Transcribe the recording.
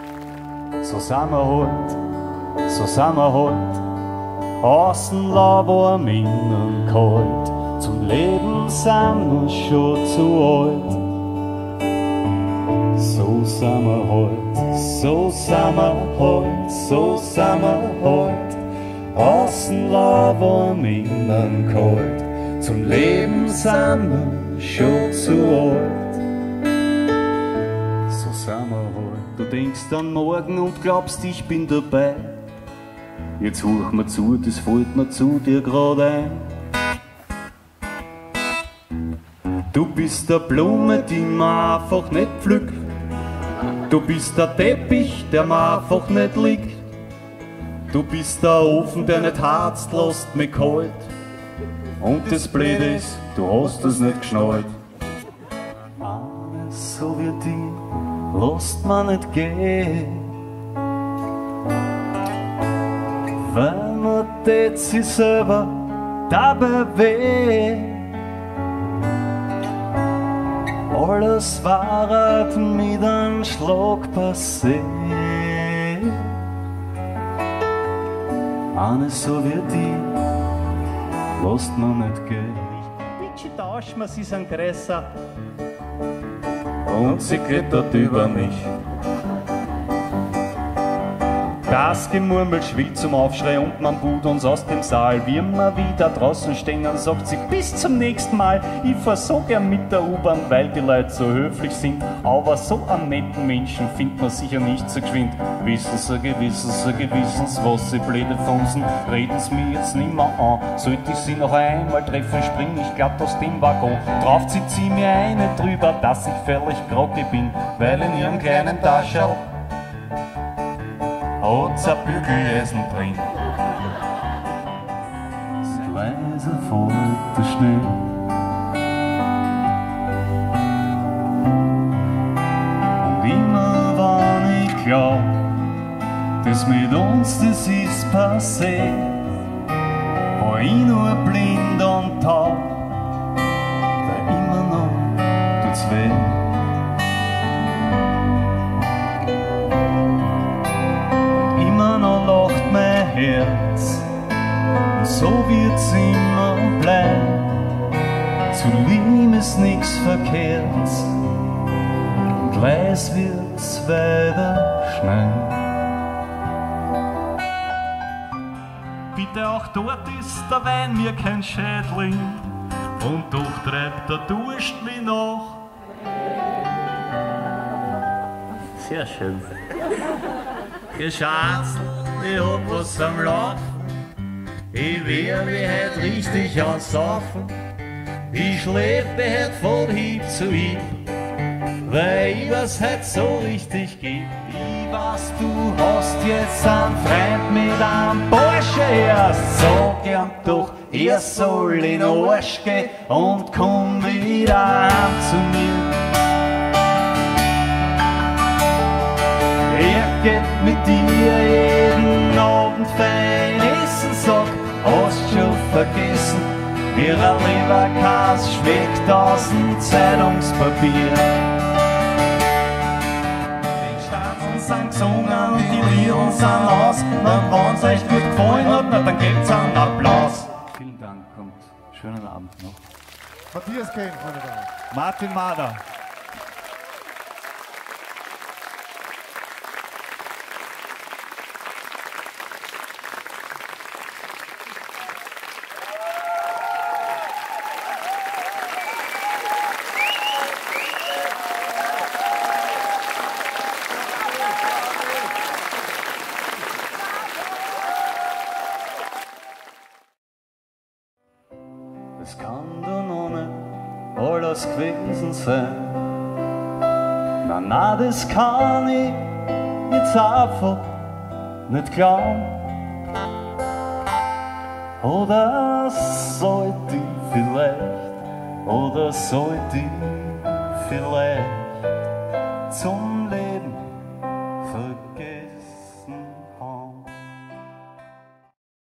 So sind wir halt, so sind wir halt. Außen lau warm, innen kalt. Zum Leben sind wir schon zu alt. So sind wir halt, so sind wir halt, so sind wir halt. Außen lau warm, innen kalt. Zum Leben sind wir schon zu alt. So sind wir halt. Du denkst an morgen und glaubst, ich bin dabei. Jetzt hör mir zu, das fällt mir zu dir grad ein. Du bist der Blume, die man einfach nicht pflückt. Du bist der Teppich, der man einfach nicht liegt. Du bist der Ofen, der nicht harzt, lässt mich kalt. Und das Blöde ist, du hast es nicht geschnallt. Eines so wie die, lässt man nicht gehen. Weil man tät sich selber dabei weh. Alles war mit einem Schlag passé. Eine so wie die, lässt man nicht gehen. Bitte tausch mir sie sind größer. Und sie klettert über mich. Das Gemurmel schwillt zum Aufschrei und man buht uns aus dem Saal. Wie wir wieder draußen stehen, sagt sie bis zum nächsten Mal. Ich fahr so gern mit der U-Bahn, weil die Leute so höflich sind. Aber so einen netten Menschen findet man sicher nicht so geschwind. Wissen Sie gewissens, was sie blöde funzen. Reden Sie mir jetzt nimmer an. Sollte ich sie noch einmal treffen, spring ich glatt aus dem Waggon. Drauf zieht sie mir eine drüber, dass ich völlig groggy bin, weil in ihrem kleinen Tascherl hat's ein Bügeleisen drin. Leise fällt der Schnee. Und immer wann ich glaub, dass mit uns das ist passé, war ich nur blind und taub, weil immer noch tut's weh. Herz. Und so wird's immer bleiben. Zu lieben ist nix Verkehrts. Und leis wird's weiter schneien. Bitte auch dort ist der Wein mir kein Schädling. Und doch treibt der Durst mich noch. Sehr schön. Geschah's. Ich hab was am Laufen, ich wär mich heut richtig ansaufen. Ich schleppe heut von Hieb zu Hieb, weil ich was heut so richtig gibt. Ich weiß, du hast jetzt einen Freund mit einem Porsche, ja, sag ihm doch, er soll in den Arsch gehen und komm wieder heim zu mir. Er geht mit dir jeden Abend fein essen, sagt, hast schon vergessen, wie ein Leberkäse schmeckt aus dem Zeitungspapier. Die Staaten sind gesungen und die Lieder sind aus, na, wenn's euch gut gefallen hat, na, dann gebt's einen Applaus. Vielen Dank und schönen Abend noch. Matthias Kane, meine Damen. Martin Mader. Es kann doch noch nicht alles gewesen sein. Na, das kann ich jetzt einfach nicht glauben. Oder sollte ich vielleicht zum Leben vergehen?